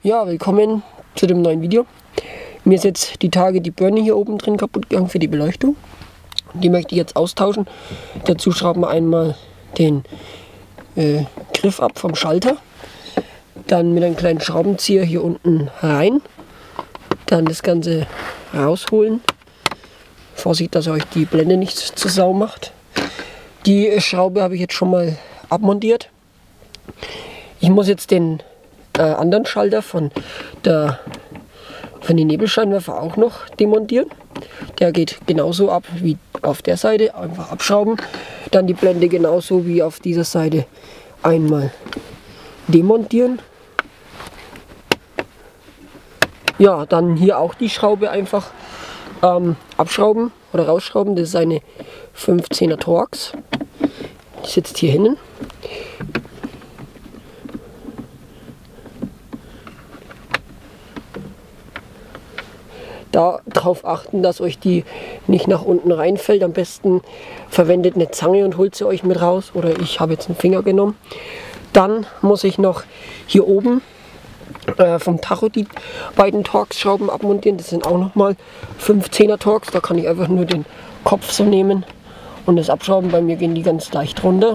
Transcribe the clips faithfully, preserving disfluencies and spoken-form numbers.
Ja, willkommen zu dem neuen Video. Mir ist jetzt die Tage die Birne hier oben drin kaputt gegangen für die Beleuchtung. Die möchte ich jetzt austauschen. Dazu schrauben wir einmal den äh, Griff ab vom Schalter. Dann mit einem kleinen Schraubenzieher hier unten rein. Dann das Ganze rausholen. Vorsicht, dass ihr euch die Blende nicht zu Sau macht. Die Schraube habe ich jetzt schon mal abmontiert. Ich muss jetzt den äh, anderen Schalter von, der, von den Nebelscheinwerfer auch noch demontieren. Der geht genauso ab wie auf der Seite. Einfach abschrauben. Dann die Blende genauso wie auf dieser Seite einmal demontieren. Ja, dann hier auch die Schraube einfach ähm, abschrauben oder rausschrauben. Das ist eine fünfzehner Torx. Die sitzt hier hinten. Darauf achten, dass euch die nicht nach unten reinfällt. Am besten verwendet eine Zange und holt sie euch mit raus. Oder ich habe jetzt einen Finger genommen. Dann muss ich noch hier oben äh, vom Tacho die beiden Torx-Schrauben abmontieren. Das sind auch nochmal fünfzehner Torx. Da kann ich einfach nur den Kopf so nehmen und das abschrauben. Bei mir gehen die ganz leicht runter.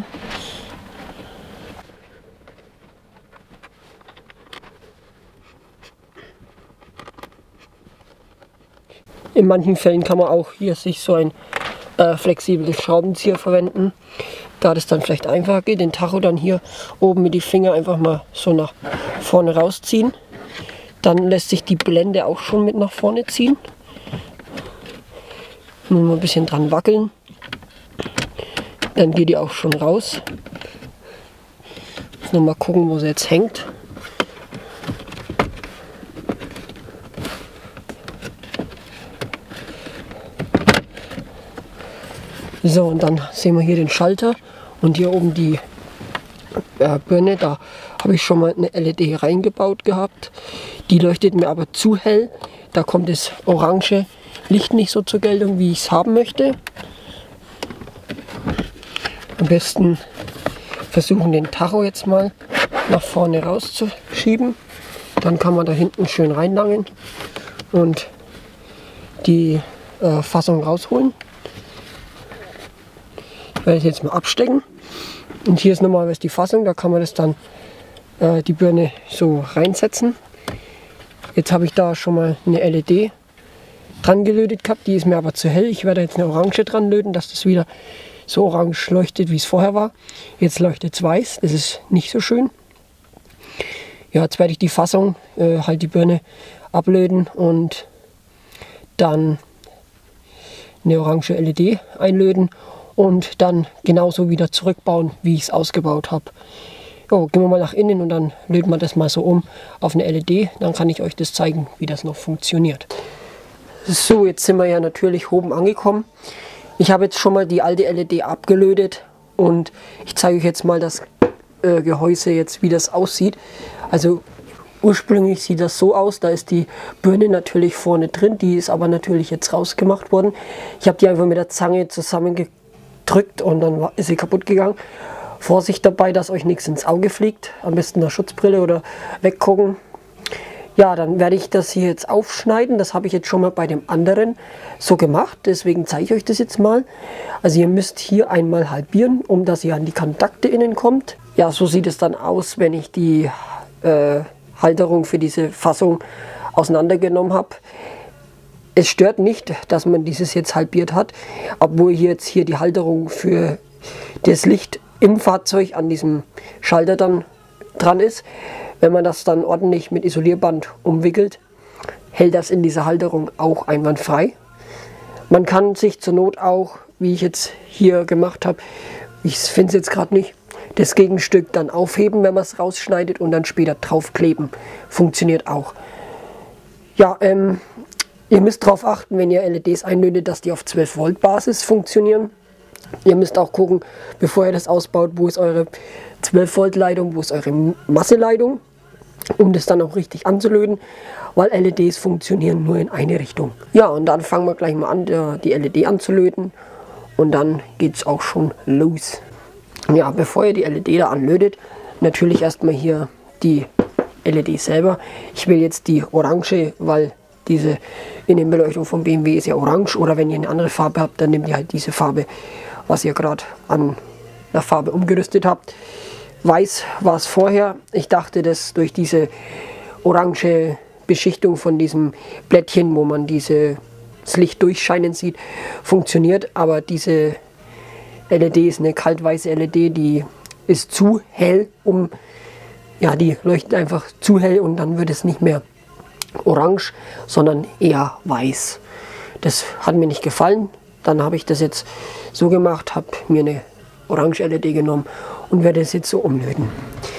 In manchen Fällen kann man auch hier sich so ein äh, flexibles Schraubenzieher verwenden, da das dann vielleicht einfacher geht. Den Tacho dann hier oben mit die Finger einfach mal so nach vorne rausziehen. Dann lässt sich die Blende auch schon mit nach vorne ziehen. Nur mal ein bisschen dran wackeln. Dann geht die auch schon raus. Jetzt noch mal gucken, wo sie jetzt hängt. So, und dann sehen wir hier den Schalter und hier oben die äh, Birne. Da habe ich schon mal eine L E D reingebaut gehabt. Die leuchtet mir aber zu hell. Da kommt das orange Licht nicht so zur Geltung, wie ich es haben möchte. Am besten versuchen, den Tacho jetzt mal nach vorne rauszuschieben. Dann kann man da hinten schön reinlangen und die äh, Fassung rausholen. Ich werde es jetzt mal abstecken. Und hier ist normalerweise die Fassung, da kann man das dann äh, die Birne so reinsetzen. Jetzt habe ich da schon mal eine L E D dran gelötet gehabt, die ist mir aber zu hell. Ich werde jetzt eine Orange dran löten, dass das wieder so orange leuchtet, wie es vorher war. Jetzt leuchtet es weiß, das ist nicht so schön. Ja, jetzt werde ich die Fassung, äh, halt die Birne ablöten und dann eine orange L E D einlöten. Und dann genauso wieder zurückbauen, wie ich es ausgebaut habe. Jo, gehen wir mal nach innen und dann löten wir das mal so um auf eine L E D. Dann kann ich euch das zeigen, wie das noch funktioniert. So, jetzt sind wir ja natürlich oben angekommen. Ich habe jetzt schon mal die alte L E D abgelötet und ich zeige euch jetzt mal das äh, Gehäuse jetzt, wie das aussieht. Also ursprünglich sieht das so aus, da ist die Birne natürlich vorne drin, die ist aber natürlich jetzt rausgemacht worden. Ich habe die einfach mit der Zange zusammengekriegt. Drückt und dann ist sie kaputt gegangen. Vorsicht dabei, dass euch nichts ins Auge fliegt. Am besten eine Schutzbrille oder weggucken. Ja, dann werde ich das hier jetzt aufschneiden. Das habe ich jetzt schon mal bei dem anderen so gemacht. Deswegen zeige ich euch das jetzt mal. Also ihr müsst hier einmal halbieren, um dass ihr an die Kontakte innen kommt. Ja, so sieht es dann aus, wenn ich die äh, Halterung für diese Fassung auseinandergenommen habe. Es stört nicht, dass man dieses jetzt halbiert hat, obwohl hier jetzt hier die Halterung für das Licht im Fahrzeug an diesem Schalter dann dran ist. Wenn man das dann ordentlich mit Isolierband umwickelt, hält das in dieser Halterung auch einwandfrei. Man kann sich zur Not auch, wie ich jetzt hier gemacht habe, ich finde es jetzt gerade nicht, das Gegenstück dann aufheben, wenn man es rausschneidet und dann später draufkleben. Funktioniert auch. Ja, ähm... Ihr müsst darauf achten, wenn ihr L E Ds einlötet, dass die auf zwölf Volt Basis funktionieren. Ihr müsst auch gucken, bevor ihr das ausbaut, wo ist eure zwölf Volt Leitung, wo ist eure Masseleitung, um das dann auch richtig anzulöten, weil L E Ds funktionieren nur in eine Richtung. Ja, und dann fangen wir gleich mal an, die L E D anzulöten und dann geht es auch schon los. Ja, bevor ihr die L E D da anlötet, natürlich erstmal hier die L E D selber. Ich will jetzt die orange, weil diese Innenbeleuchtung vom B M W ist ja orange, oder wenn ihr eine andere Farbe habt, dann nehmt ihr halt diese Farbe, was ihr gerade an der Farbe umgerüstet habt. Weiß war es vorher. Ich dachte, dass durch diese orange Beschichtung von diesem Blättchen, wo man diese, das Licht durchscheinen sieht, funktioniert, aber diese L E D ist eine kaltweiße L E D, die ist zu hell, um, ja, die leuchtet einfach zu hell und dann wird es nicht mehr orange, sondern eher weiß. Das hat mir nicht gefallen. Dann habe ich das jetzt so gemacht, habe mir eine orange L E D genommen und werde es jetzt so umlöten.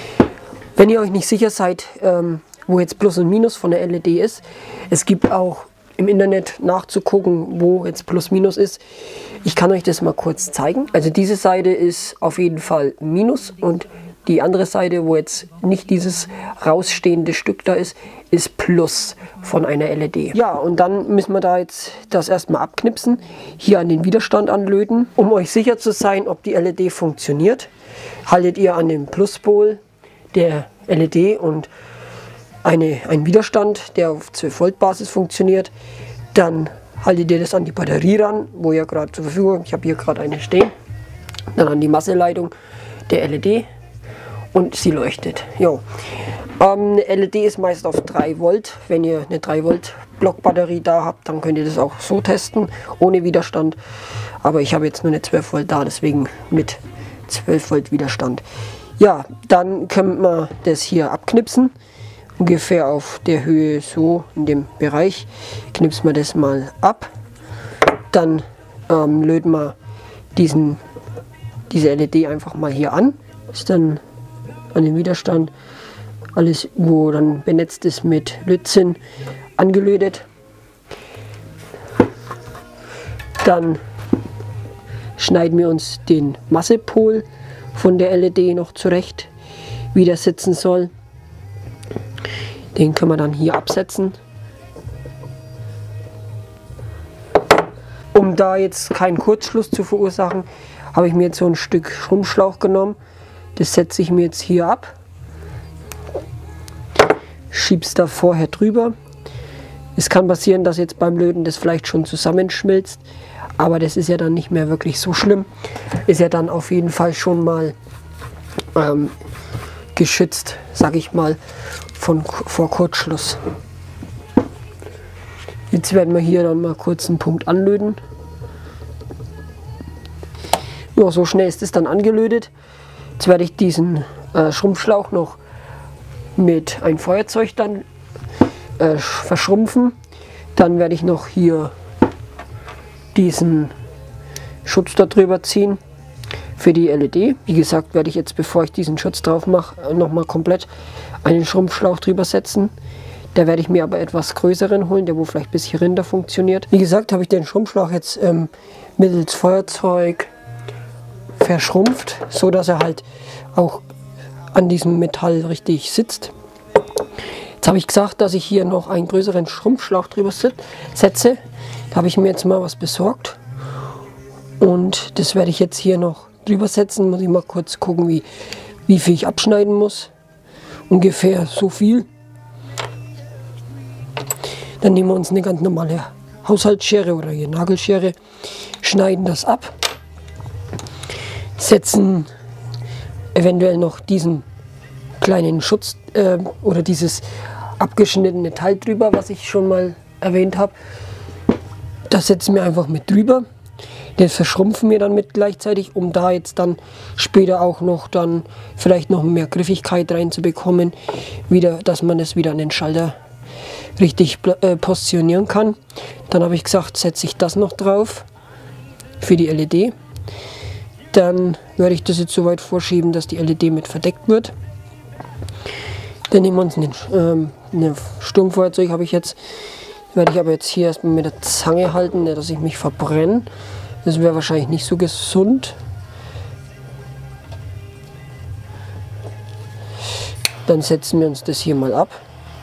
Wenn ihr euch nicht sicher seid, ähm, wo jetzt Plus und Minus von der L E D ist, es gibt auch im Internet nachzugucken, wo jetzt Plus Minus ist. Ich kann euch das mal kurz zeigen. Also diese Seite ist auf jeden Fall Minus und die andere Seite, wo jetzt nicht dieses rausstehende Stück da ist, ist Plus von einer L E D. Ja, und dann müssen wir da jetzt das erstmal abknipsen, hier an den Widerstand anlöten. Um euch sicher zu sein, ob die L E D funktioniert, haltet ihr an dem Pluspol der L E D und eine, einen Widerstand, der auf zwölf Volt Basis funktioniert. Dann haltet ihr das an die Batterie ran, wo ihr gerade zur Verfügung habt. Ich habe hier gerade eine stehen. Dann an die Masseleitung der L E D und sie leuchtet. Jo. Ähm, eine L E D ist meist auf drei Volt. Wenn ihr eine drei Volt Blockbatterie da habt, dann könnt ihr das auch so testen, ohne Widerstand. Aber ich habe jetzt nur eine zwölf Volt da, deswegen mit zwölf Volt Widerstand. Ja, dann können wir das hier abknipsen. Ungefähr auf der Höhe, so in dem Bereich, knipsen wir das mal ab. Dann ähm, löten wir diesen, diese L E D einfach mal hier an. Ist dann an den Widerstand alles, wo dann benetzt ist mit Lötzinn, angelötet. Dann schneiden wir uns den Massepol von der L E D noch zurecht, wie der sitzen soll. Den können wir dann hier absetzen. Um da jetzt keinen Kurzschluss zu verursachen, habe ich mir jetzt so ein Stück Schrumpfschlauch genommen. Das setze ich mir jetzt hier ab. Schiebe es da vorher drüber. Es kann passieren, dass jetzt beim Löten das vielleicht schon zusammenschmilzt. Aber das ist ja dann nicht mehr wirklich so schlimm. Ist ja dann auf jeden Fall schon mal ähm, geschützt, sag ich mal, von, vor Kurzschluss. Jetzt werden wir hier dann mal kurz einen Punkt anlöten. Ja, so schnell ist es dann angelötet. Jetzt werde ich diesen äh, Schrumpfschlauch noch mit einem Feuerzeug dann äh, verschrumpfen. Dann werde ich noch hier diesen Schutz darüber ziehen für die L E D. Wie gesagt, werde ich jetzt, bevor ich diesen Schutz drauf mache, nochmal komplett einen Schrumpfschlauch drüber setzen. Da werde ich mir aber etwas größeren holen, der wo vielleicht bis hier runter funktioniert. Wie gesagt, habe ich den Schrumpfschlauch jetzt ähm, mittels Feuerzeug verschrumpft, so dass er halt auch an diesem Metall richtig sitzt. Jetzt habe ich gesagt, dass ich hier noch einen größeren Schrumpfschlauch drüber setze. Da habe ich mir jetzt mal was besorgt und das werde ich jetzt hier noch drüber setzen. Muss ich mal kurz gucken, wie, wie viel ich abschneiden muss. Ungefähr so viel. Dann nehmen wir uns eine ganz normale Haushaltsschere oder hier Nagelschere, schneiden das ab, setzen eventuell noch diesen kleinen Schutz äh, oder dieses abgeschnittene Teil drüber, was ich schon mal erwähnt habe. Das setzen wir einfach mit drüber. Das verschrumpfen wir dann mit gleichzeitig, um da jetzt dann später auch noch dann vielleicht noch mehr Griffigkeit reinzubekommen, wieder, dass man es wieder an den Schalter richtig äh, positionieren kann. Dann habe ich gesagt, setze ich das noch drauf für die L E D. Dann werde ich das jetzt so weit vorschieben, dass die L E D mit verdeckt wird. Dann nehmen wir uns einen, ähm, ein Sturmfeuerzeug habe ich jetzt. Werde ich aber jetzt hier erstmal mit der Zange halten, dass ich mich verbrenne. Das wäre wahrscheinlich nicht so gesund. Dann setzen wir uns das hier mal ab.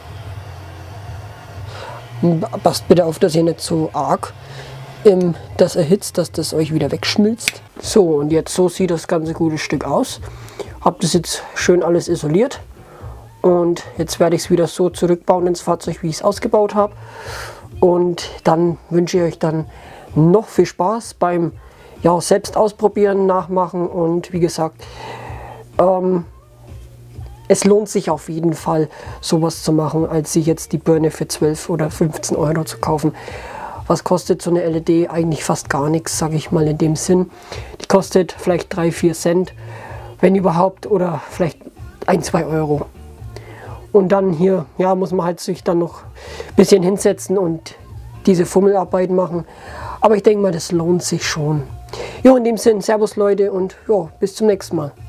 Passt bitte auf, dass ihr nicht so arg ähm, das erhitzt, dass das euch wieder wegschmilzt. So, und jetzt so sieht das ganze gute Stück aus. Habt das jetzt schön alles isoliert. Und jetzt werde ich es wieder so zurückbauen ins Fahrzeug, wie ich es ausgebaut habe. Und dann wünsche ich euch dann noch viel Spaß beim ja, selbst ausprobieren, nachmachen. Und wie gesagt, ähm, es lohnt sich auf jeden Fall, sowas zu machen, als sich jetzt die Birne für zwölf oder fünfzehn Euro zu kaufen. Was kostet so eine L E D? Eigentlich fast gar nichts, sage ich mal in dem Sinn. Die kostet vielleicht drei, vier Cent, wenn überhaupt, oder vielleicht ein, zwei Euro. Und dann hier, ja, muss man halt sich dann noch ein bisschen hinsetzen und diese Fummelarbeit machen. Aber ich denke mal, das lohnt sich schon. Ja, in dem Sinn, Servus Leute und ja, bis zum nächsten Mal.